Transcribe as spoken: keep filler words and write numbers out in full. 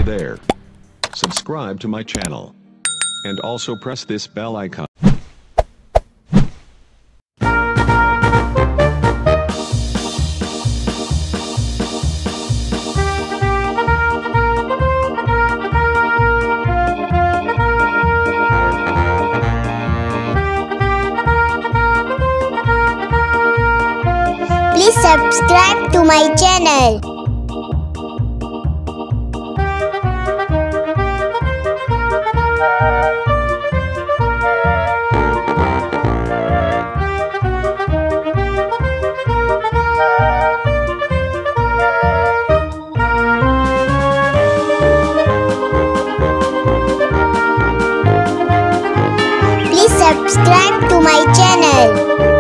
there. Subscribe to my channel. And also press this bell icon. Please subscribe to my channel. Please subscribe to my channel.